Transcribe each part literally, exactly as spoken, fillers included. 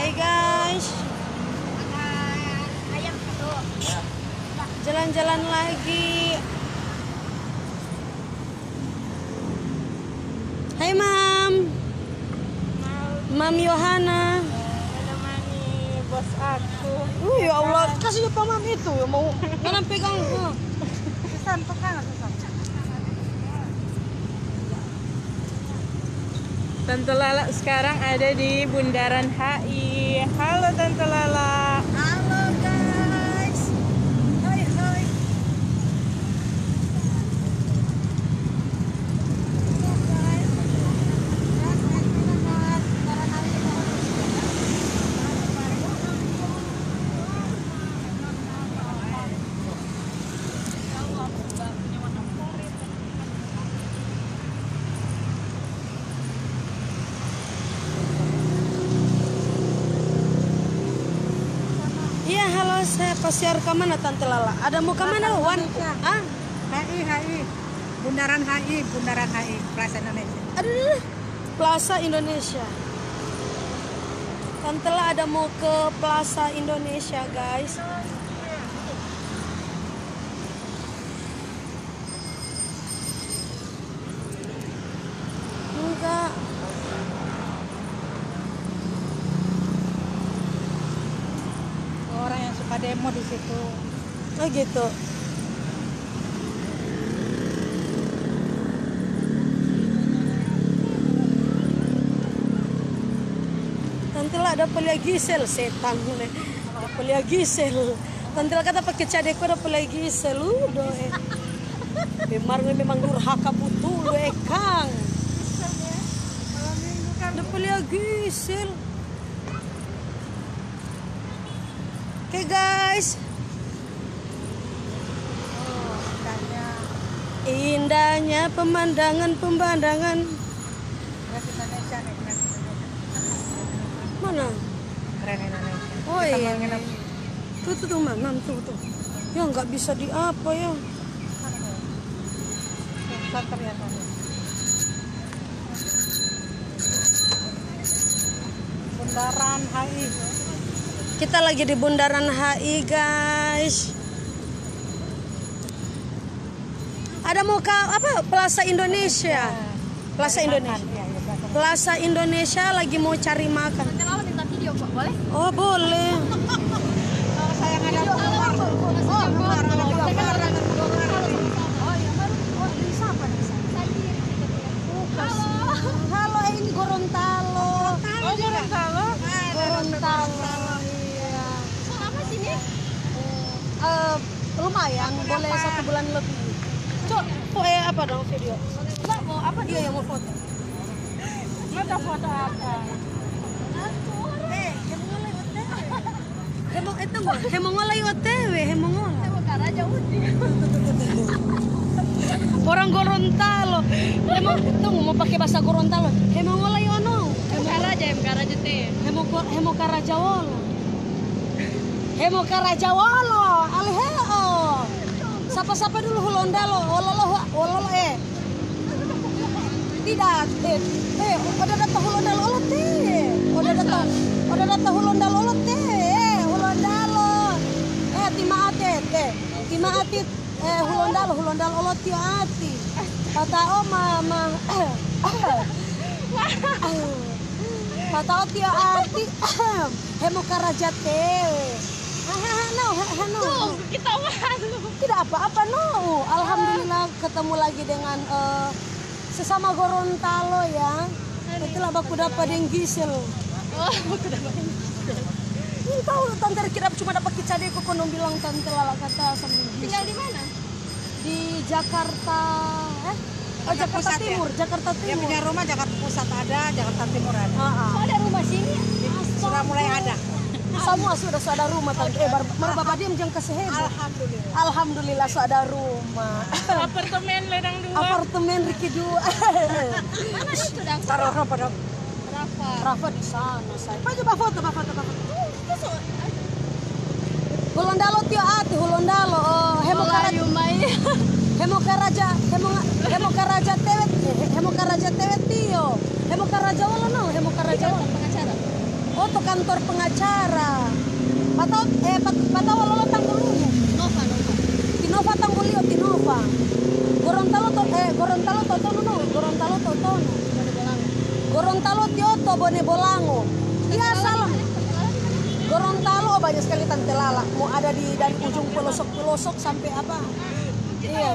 Hai guys. Ayam satu. Jalan-jalan lagi. Hai Mam. Mam Yohana. Menemani bos aku. Uh, ya Allah, kasih apa Mam itu mau jangan pegang. Uh. Susan, pegang Susan. Tante Lala sekarang ada di Bundaran H I. Halo Tante Lala. Halo guys. Hai hai. Iya halo, saya pasti harus ke mana Tante Lala? Ada mau ke mana Wan? Ah? H I, H I. Bundaran H I, Bundaran H I, Plaza Indonesia. Aduh, Plaza Indonesia. Tante Lala ada mau ke Plaza Indonesia guys. Enggak. Orang yang suka demo di situ. Oh gitu. Tante Lala ada pelia Gisel setan nih. Ada pelia Gisel. Tante Lala kata pakai cadeko ada pelia Gisel. Udah eh. Memang memang durhaka betul eh Kang. Ada pelia Gisel. Oke guys. Oh, indahnya. Indahnya pemandangan pemandangan. Keren Indonesia nih, keren Indonesia. Mana? Keren Indonesia. Oh Kita iya. mau nginep. Tuh tuh tuh mana tuh tuh. Ya nggak bisa di apa ya. Santer ya sana. Bundaran H I. Kita lagi di Bundaran H I guys. Ada mau ke apa? Plaza Indonesia. Plaza Indonesia. Iya, iya, belakang. Plaza Indonesia lagi mau cari makan. Nanti Lala minta video kok, boleh? Oh boleh. Kalau saya nggak ada keluar. Oh, keluar, ada keluar. Oh iya baru. Oh ini siapa nih? Halo. Halo ini Gorontalo. Oh, Gorontalo. Gorontalo. Iya. Apa sini? Eh, lumayan, boleh satu bulan lebih. Cok, kok eh apa dong video? Enggak mau apa? Iya yang mau foto. Mau foto apa? Eh, hemong ngolay otw. Hemong itu gua, hemong ngolay otw, hemong ngolay. Mau ke Raja Udi. Orang Gorontalo. Hemong tunggu mau pakai bahasa Gorontalo. Hemong ngolay ono. Hemong Raja, Hemong Raja teh. Hemong hemong Karajawolo. Hemong Karajawolo. Aliheo. Sapa-sapa dulu Hulondalo. Ololo ololo eh. Tidak, eh, eh, udah datang Hulondalo olot teh. Udah datang, udah datang Hulondalo olot teh. Hulondalo. Eh, timaate teh. Timaati eh Hulondalo, Hulondalo olot tio ati. Kata oh mama. Kata oh tio ati. Hemo karaja tewe. Hano, hano. Tuh, kita malu. Tidak apa-apa no. Alhamdulillah ketemu lagi dengan uh, sesama Gorontalo ya. Itulah baku dapat yang Gisel. Oh, aku dapat. Ini tahu tante kira cuma dapat kicadeko kono bilang Tante Lala kata sambil Tinggal di mana? di Jakarta eh oh, Jakarta Jakarta Pusat, Timur, ya? Jakarta Dia Timur. punya rumah Jakarta Pusat ada, Jakarta Timur ada. Ah, ah. Oh, ada rumah sini? Sudah mulai ada. Semua sudah sudah ada rumah tante. Eh, baru baru bapak diam jangan kasih heboh. Alhamdulillah. Alhamdulillah sudah ada rumah. Apartemen ledang dua. Apartemen Riki dua. Mana itu dah? Taruh apa dong? Rafa. Rafa di sana saya. Pak coba foto, Pak foto, Pak foto. Hulondalo tio ati, Hulondalo. Oh, hemo karaja. Hemo karaja, hemo hemo karaja tewet, hemo karaja tewet tio. Hemo karaja wala no, hemo karaja wala. Pengacara. Oh, tuh kantor pengacara. Patau eh pat, patau lolo tanggulu. Nova, Nova. Tinova tanggulio Tinova. Gorontalo to eh Gorontalo totono no, Gorontalo totono. Gorontalo Tioto Bone Bolango. Iya salah. Gorontalo oh, banyak sekali Tante Lala. Mau ada di dari ujung pelosok-pelosok sampai apa? Iya.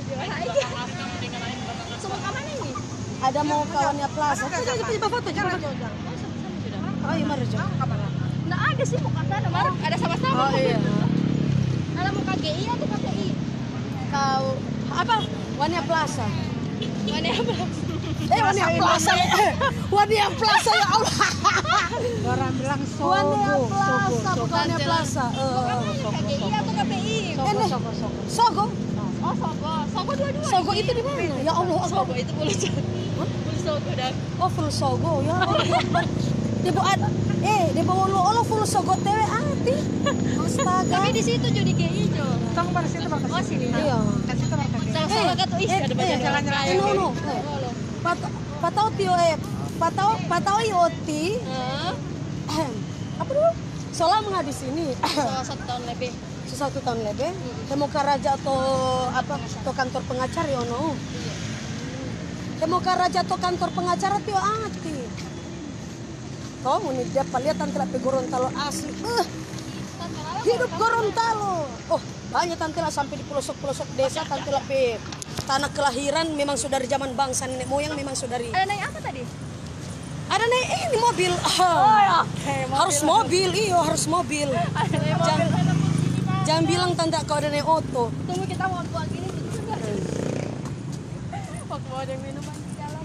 Semua kemana ini? Ada mau kawannya Plaza. Jadi coba foto, jangan jangan. Oh iya mari coba. Nggak ada sih mau kata ada Mar. Ada sama-sama. Oh iya. Ada mau K G I atau K P I? Kau apa? Wania Plaza. Mana yang belum? Eh Wania Plaza. Wania Plaza ya Allah. Orang bilang Wania Plaza, bukan Wania Plaza. K G I atau K P I? Ini Sogo. Oh Sogo. Sogo dua-dua. Sogo itu di mana? Ya Allah. Sogo itu boleh. Boleh Sogo dan. Oh full Sogo ya. Di bawah eh di bawah lo lo full Sogo tewe ati. Astaga. Tapi di situ jadi G I Jo. Tong pada situ bakal Oh sini. Iya. kasih tuh bakal Salah kata ih ada banyak jalan-jalan. Eh no no. Pat patau tio eh patau patau ioti. Heeh. Apa dulu? Soalnya mengah di sini. Salah satu tahun lebih. Satu tahun lebih. Temu Raja atau apa? Atau kantor pengacara ya no. Temu Raja atau kantor pengacara tio ati. Kau ini dia lihat Tante Lape Gorontalo asli. Uh, hidup Gorontalo. Oh banyak Tante Lape sampai di pelosok-pelosok desa Tante Lape. Tanah kelahiran memang sudah dari zaman bangsa nenek moyang memang sudah dari. Ada naik apa tadi? Ada nih eh, ini mobil. Oh ya. Okay, harus mobil, iyo harus mobil. Ada naik Jangan, mobil. jangan bilang Tante kau ada naik oto. Tunggu kita mau buat gini juga. Waktu mau ada minuman di dalam.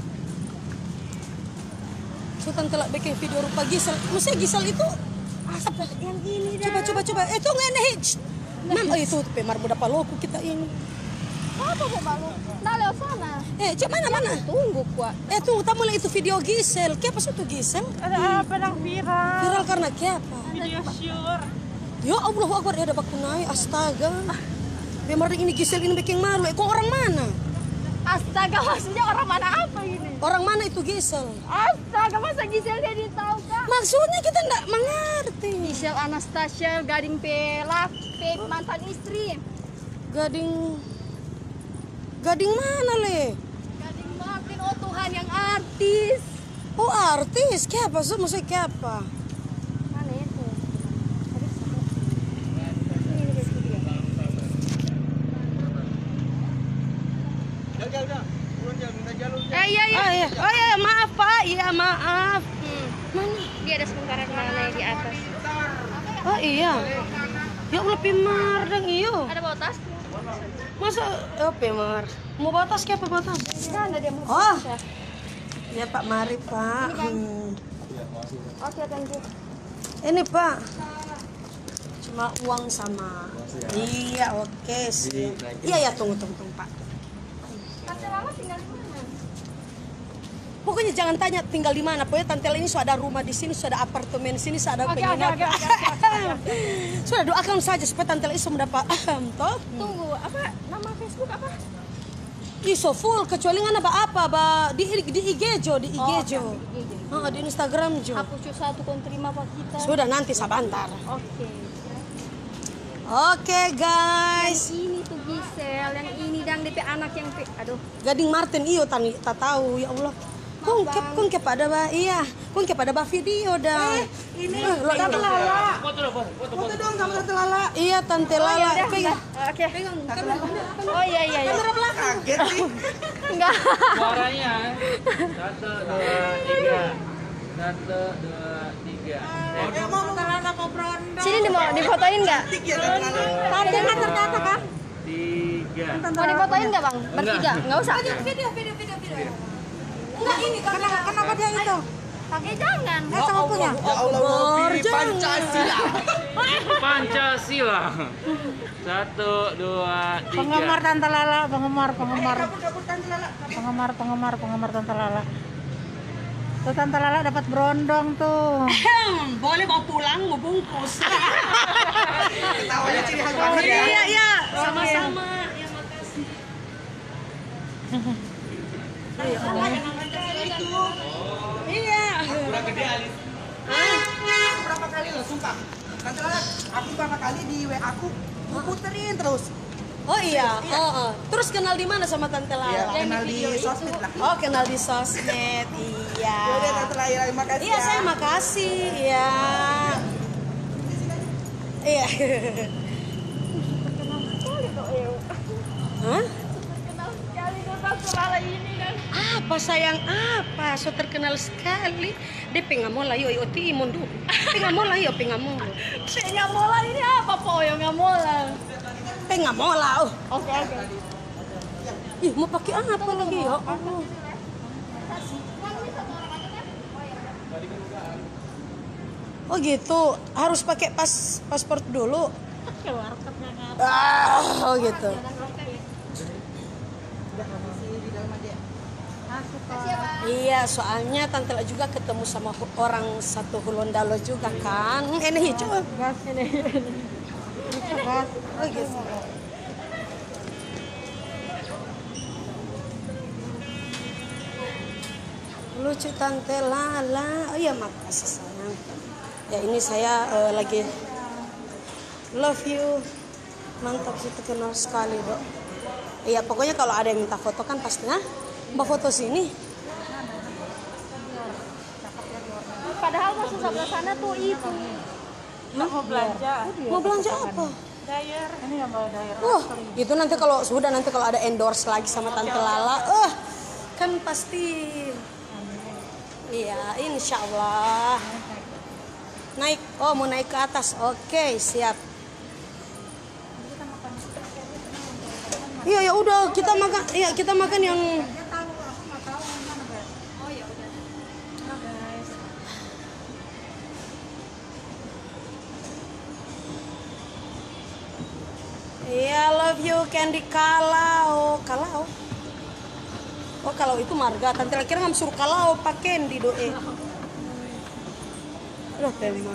So Tante lah bikin video rupa Gisel. Maksudnya Gisel itu apa? Yang ini dah. Coba coba coba. Eh tuh ngene hitch. Mam, oh itu pemar muda paloku kita ini. Apa mau malu? Nah lewat sana. Eh, cek mana mana? Tunggu kuat. Eh tuh, tamu itu video Gisel. Kenapa sih itu Gisel? ada apa yang viral Viral karena kenapa? video sure Ya Allah Akbar, dia ada bakunai. Astaga. Memang ini Gisel ini bikin malu. Eh, kok orang mana? Astaga, maksudnya orang mana apa ini? Orang mana itu Gisel? Astaga, masa Gisel dia tahu kah? Maksudnya kita enggak mengerti. Gisel Anastasia Gading Pelak, Pe mantan istri. Gading Gading mana le? Gading Martin, oh Tuhan yang artis. Oh artis, kenapa sih? Maksudnya kenapa? Mana itu? Eh iya iya. Oh iya, oh iya maaf Pak, iya maaf. Hmm. Mana? Dia ada sementara mana di atas. Oh iya. Ya Allah Pimar dong iyo. Ada bawa tas? Masa oh Pimar. Mau batas kenapa batas? Kan ada dia mau. Oh. Ya Pak, mari Pak. Hmm. Oke, thank you. Ini Pak. Cuma uang sama. Iya, oke sih. Iya ya, tunggu tunggu tunggu Pak. Tante Lala tinggal di mana? Pokoknya jangan tanya tinggal di mana. Pokoknya Tante Lala ini sudah ada rumah di sini, sudah ada apartemen di sini, sudah ada Oke, oke, penginapan. oke, oke, Sudah doakan saja supaya Tante Lala semua dapat toh. Tunggu, apa nama Facebook apa? Iso full kecuali nggak apa apa ba di di I G Jo di I G Jo. Oh, Ah, di Instagram Jo. Hapus satu kon terima pak kita. Sudah nanti sabantar. Oke. Oke guys. Yang ini tuh Gisel, yang ini dang D P anak yang P. Aduh. Gading Martin iyo tani tak tahu ya Allah. Kung kep kung kepada ba iya. Kung kepada ba video dah. Eh, ini Tante Lala. Foto dong, foto. Foto dong sama Tante Lala. Iya Tante Lala. Pegang. Oke. Pegang. Oh iya iya iya. Kamera belakang. Kaget sih. Enggak. Suaranya. Satu, dua, tiga. Satu, dua, tiga. Udah mau Tante Lala mau berondong. Sini di mau difotoin enggak? Tante Lala ternyata kan? Tiga. Mau difotoin enggak, Bang? Bertiga? Enggak usah. Video video video video video. Enggak ini kenapa kenapa dia itu? Pakai jangan. Eh sama punya. Ya Allah, mau pilih Jangan. Pancasila. Pancasila. Satu, dua, tiga. penggemar Tante Lala penggemar penggemar penggemar penggemar penggemar Tante Lala tuh Tante Lala dapat berondong tuh. Boleh bawa pulang, mau bungkus. Tawanya ciri khas banget ya. Iya, iya, sama-sama. Ya, makasih. Iya. Kurang gede alis. Ah, sumpah. Tante Lala, aku berapa kali di W A aku, aku puterin terus. Oh iya, oh, oh. Terus kenal di mana sama Tante Lala? Iya, kenal di sosmed lah. Oh, kenal di sosmed, iya. Yaudah Tante Lala, makasih Iya, ya. saya makasih, iya. Iya. Hah? Terkenal sekali tuh Tante Lala ini kan. Apa sayang apa? So terkenal sekali. Dia pengamola yo yo ti mundu. Pengamola yo pengamola. Pengamola ini apa po yang ngamola? Pengamola. Oh. Oke oke. Ih, mau pakai apa lagi ya? Allah. Oh gitu, harus pakai pas paspor dulu. Ah, oh gitu. Iya, soalnya Tante La juga ketemu sama hu- orang satu Hulondalo juga kan. Hmm, Ini hijau. Gas ini. Gas. Oh gitu. Lucu Tante Lala. Oh iya, makasih sayang. Ya ini saya eh, lagi love you. Mantap sih, terkenal sekali dok. Iya pokoknya kalau ada yang minta foto kan pasti nah mbak foto sini. Padahal masuk sebelah sana tuh itu. Mau belanja. Mau belanja apa? Dyer. Ini yang bawa daerah. Wah itu nanti kalau sudah nanti kalau ada endorse lagi sama Tante Lala, eh kan pasti. Iya insya Allah. Naik, oh mau naik ke atas, oke siap. Iya ya udah kita makan, iya kita makan yang. Iya love you Candy Kalau, Kalau. Oh kalau itu marga, Tante La kira nggak suruh Kalau Pak Candy doe. Aduh teman.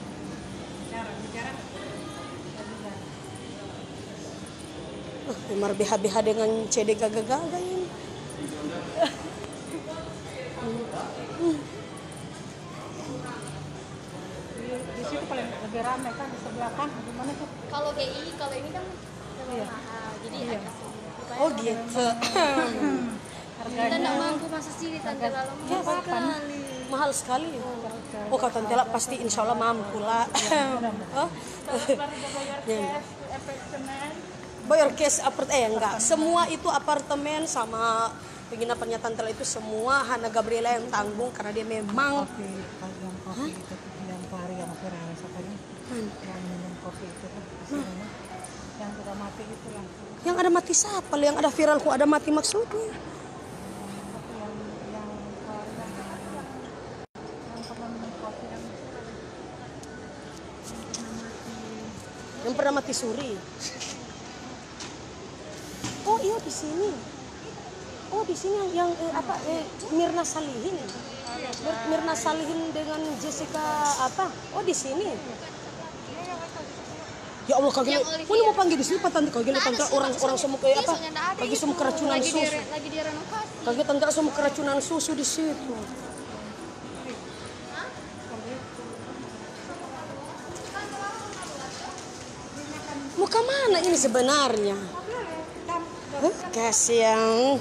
Uh, Umar B H B H dengan C D gaga-gaga ini. Di situ paling lebih ramai kan di sebelah kan. Di mana tuh? Kalau G I, kalau ini kan lebih mahal. Jadi agak sulit. Oh gitu. Kita nggak mampu masa sih di Tante Lala Ya, mahal apa? sekali. Mahal sekali. Oh kalau Tante La pasti insya Allah mampu lah. Oh. Ya. Bayar cash apart eh enggak. Semua itu apartemen sama penginapannya Tante La itu semua Hana Gabriela yang tanggung karena dia memang Kopi, yang kopi itu yang pari yang viral sekali. Yang minum kopi itu kan. Yang sudah mati itu langsung. yang ada mati siapa? Yang ada viral kok ada mati maksudnya? Yang pernah mati suri. Oh iya di sini. Oh di sini yang, yang eh, apa eh, Mirna Salihin. Mir- Mirna Salihin dengan Jessica apa? Oh di sini. Ya Allah kagak. Mau mau panggil di sini Pak Tante kagak tante orang orang semua kayak apa? Kagak semua keracunan lagi di, susu. lagi di renovasi. Kagak tante semua keracunan susu di situ. Mau kemana ini sebenarnya? Huh, kasihan.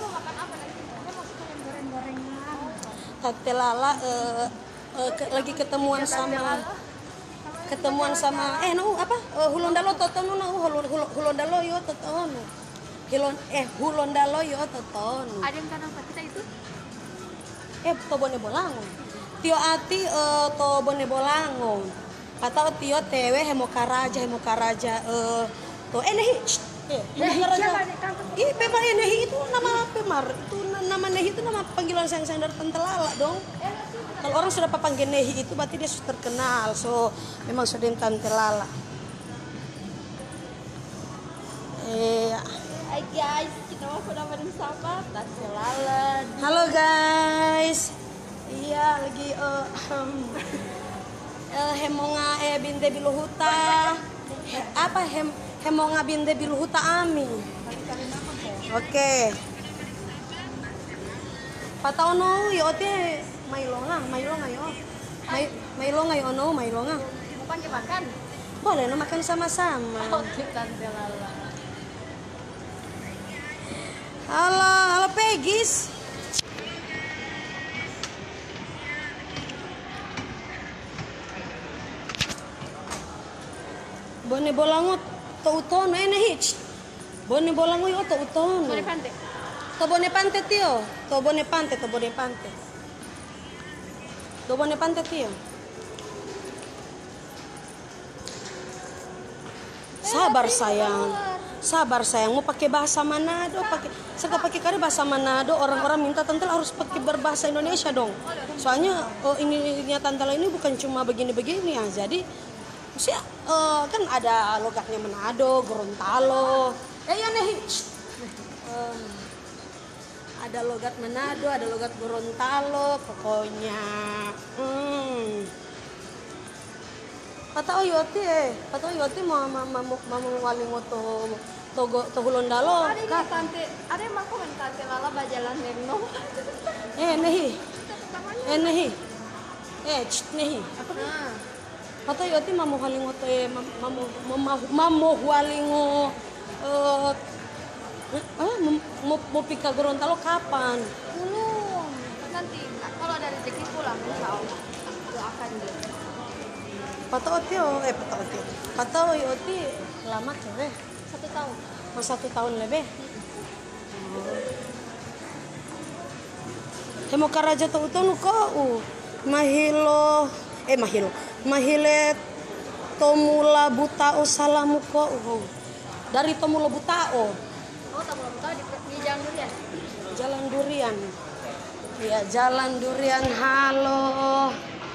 Tante Lala eh, eh, ke- lagi ketemuan sama ketemuan sama eh no apa Eh, Hulondalo totono no Hul- Hul- Hulondalo yo totono. Hilon eh Hulondalo yo totono. Ada yang kanal kita itu? Eh to bone bolangon. Tio ati eh, to bone bolangon. Atau tio tewe hemokaraja hemokaraja eh to eh nehi. Eh, hemokaraja. Ih, Pemar eh, nehi itu nama Pemar. Itu na- nama nehi itu nama panggilan sayang-sayang dari Tante Lala dong. Kalau orang sudah panggil nehi itu berarti dia sudah terkenal. So memang sudah Tante Lala. Eh, Hai guys, kita mau sudah bersama Tante Lala. halo guys. Iya lagi eh um, eh, hemonga eh binde biluhuta. He, apa hem hemonga binde biluhuta ami. Oke. Pataono yo te mailonga, mailonga yo. May Milo ngayon ono, Milo nga. Bukan ke makan. Boleh no makan sama-sama. Oh, tante Lala. Halo, halo Pegis. Bone bolangot to utono ene hitch. Bone bolango yo to utono. Bone pante. To bone pante tio. To bone pante, to bone pante. To bone pante tio. Sabar sayang. Sabar sayang. Mau pakai bahasa Manado, pakai saya pakai kali bahasa Manado. Orang-orang minta tante harus pakai berbahasa Indonesia dong. Soalnya oh, ini tante ini bukan cuma begini-begini ya. Jadi Maksudnya uh, kan ada logatnya Manado, Gorontalo. Eh ya nih. Uh, ada logat Manado, ada logat Gorontalo, pokoknya. Hmm. Patao yoti eh, patao yoti mau mau mau mau walingo to togo to Hulondalo. Ada yang tante, ada yang mau komen tante Lala bajalan neno. Eh nih. Eh nih. Eh cit nih. Apa nih? Patao yoti mau walingo to eh mau mau mau walingo eh ah mau mau pika Gorontalo kapan? Belum. Nanti kalau ada rezeki pulang insya Allah. Doakan dia. Patao tio eh patao tio. Patao yoti lama kere. Satu tahun. Mas satu tahun lebih. Hemo karaja to utono ko u mahilo eh mahilo mahile tomula butao salamu ko u dari tomula butao Oh, tak belum tahu di, di Jalan Durian. jalan durian ya jalan durian halo.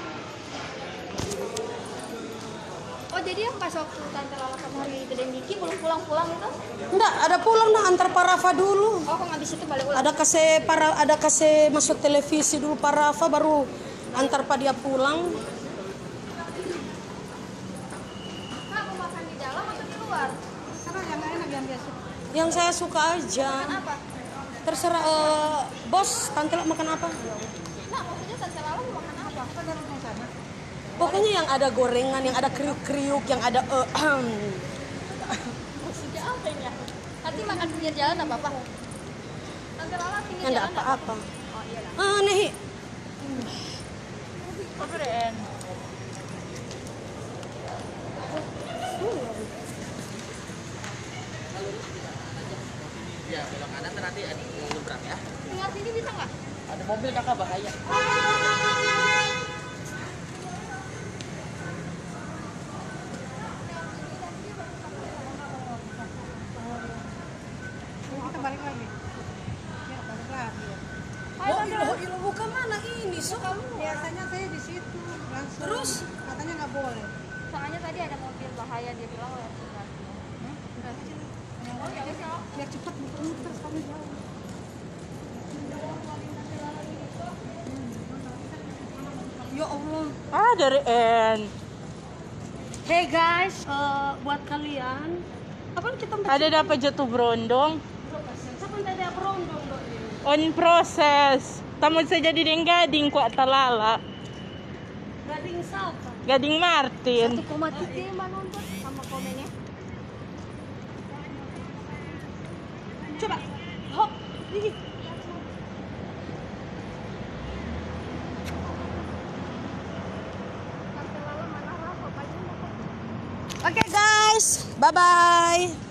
Oh, jadi yang pas waktu tante Lala kemarin Dede Niki belum pulang-pulang itu? Enggak ada pulang nah antar Parafa dulu. Oh, kok habis itu balik ulang? Ada kasih para ada kasih masuk televisi dulu Parafa baru antar pa dia pulang. Kak, mau makan di dalam atau di luar? Karena yang enak yang biasa. Yang saya suka aja. Makan apa? Terserah eh, bos, tante Lala makan apa? Nah, maksudnya tante Lala mau makan apa? Apa dari rumah sana? Pokoknya yang ada gorengan, yang ada kriuk-kriuk, yang ada eh, Maksudnya apa ini ya? Nanti makan pinggir jalan apa apa? Tante Lala pinggir yang ada jalan apa-apa. Oh iya lah. Ah, nih. Oh, keren. Ya, belok kanan nanti ada nyebrang ya. Tinggal sini bisa nggak? Ada mobil kakak bahaya. Kita balik lagi. Ya, balik lagi. Ayo, Oh, Tante ilo, Lala. ilo bukan mana ini, so kamu. Biasanya saya di situ langsung. Terus? Katanya nggak boleh. Soalnya tadi ada mobil bahaya dia bilang harus tinggal. Oh, ya wes ya. Biar cepat muter-muter sekali jauh. Ya Allah. Ah, dari N. Hey guys, eh, buat kalian, apa kita Ada dapat jatuh berondong. Siapa yang tadi berondong dong? On proses. Tamu saja di Gading kuat talala. Gading siapa? Gading Martin. Satu koma tiga nonton sama komennya. Coba. Hop. Ih. Tante Lala mana lah, bapaknya mau Oke guys, bye bye.